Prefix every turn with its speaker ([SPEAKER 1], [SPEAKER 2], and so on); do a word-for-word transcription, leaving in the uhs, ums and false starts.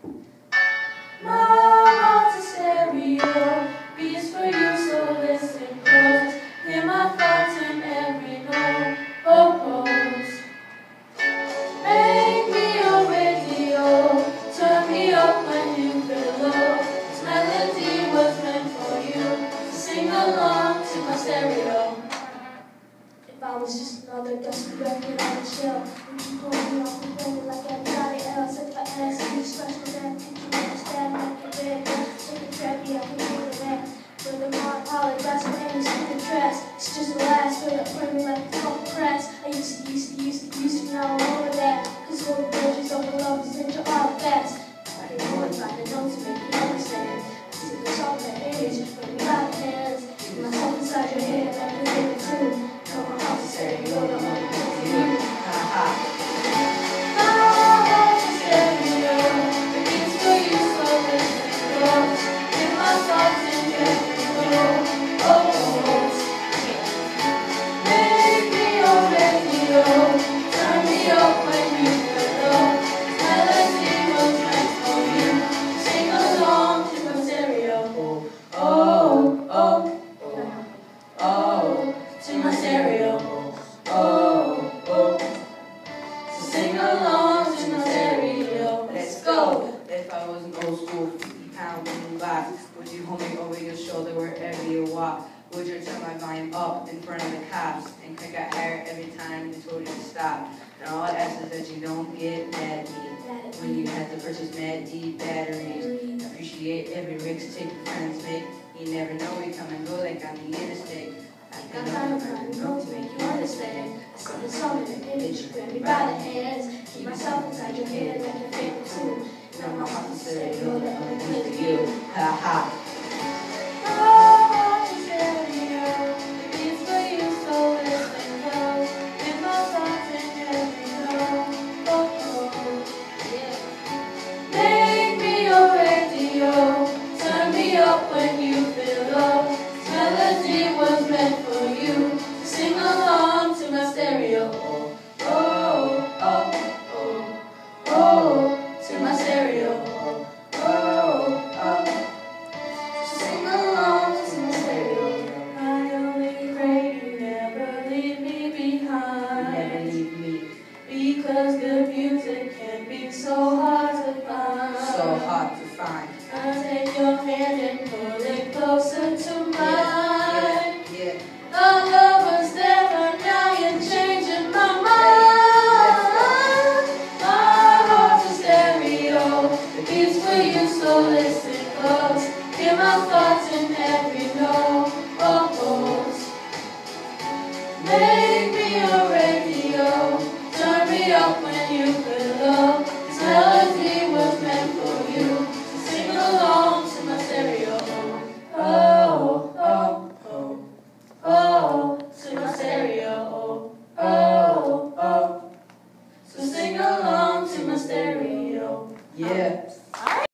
[SPEAKER 1] My heart's a stereo, beats for you, so listen close. Hear my thoughts in every note. Oh, oh. Make me your radio, turn me up when you feel low. This melody was meant for you, so sing along to my stereo. If I was just another dusty record on the shelf, would you pull me off and play me like everybody else? If I ask you special, then could you understand like a bed? Take a trap, yeah, I can hear the man. Furthermore, I apologize for any stupid dress. It's just a lie, straight up burn me like a couple cracks. I used to, used to, used to, used to, now I'm over that. Cause all the virgins over love is into all facts. I didn't know if I could know to make you understand. I see the salt in the edge, bring me by the hands. Keep myself inside your head, like a favorite tune. No more house is stereo, no more to you. Ha ha. My house is stereo, it beats for you, so listen close. Give my thoughts in every note. Oh, oh. Make me your radio, turn me up when you feel low. Melody was meant for you, sing along to my stereo. Oh, oh, oh, oh, to my stereo. Oh, oh, so sing along to my stereo. Let's go.
[SPEAKER 2] If I was an old school fifty pound wooden glass, would you hold me over your shoulder wherever you walk? Would you turn my volume up in front of the cops and crank it higher every time you told you to stop? And all I ask is that you don't get mad at me when you had to purchase Mad D batteries. Appreciate every mixtape your friends make. You never know we come and go like on the interstate.
[SPEAKER 1] I got time to know to make you understand. I see the song in the image, grab me by the hands. Keep myself inside your head like a favorite tune.
[SPEAKER 2] Now my heart is stereo, that only good to you. Ha ha.
[SPEAKER 1] My heart is stereo, it beats for you, so listen close. Give my thoughts in every note. Oh, oh, yeah. Make me your radio, turn me up when you feel low. This melody was meant for you, so sing along to my stereo. Oh, oh, oh, oh, oh, to my stereo. Oh, oh. Sing along to my stereo. I only pray you never leave me behind.
[SPEAKER 2] Never leave me.
[SPEAKER 1] Because good music can be so hard to find.
[SPEAKER 2] So hard to find.
[SPEAKER 1] I take your hand and pull it closer to mine.
[SPEAKER 2] Yeah, yeah.
[SPEAKER 1] The love was there, but now you're changing my mind. My heart's a stereo, it beats for you, so listen close. Hear my thoughts in every note. Oh, oh. Make me your radio, turn me up when you